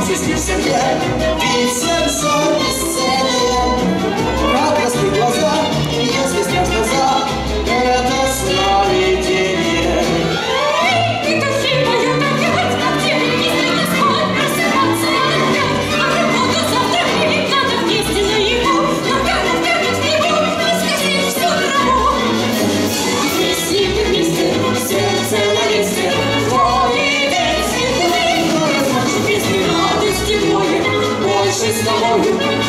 солнце снишься мне, ведь сердце бесцелье. Радостные глаза, если страшно за, это сновидение. И души поют опять, как деревья, если не спать, просыпаться опять. А работу завтра пить надо вместе наяву, но камень в снегу, раскосить всю траву. Вместе, вместе, сердце на месте, твой день светлый, размажу песни радости мою, больше с тобою.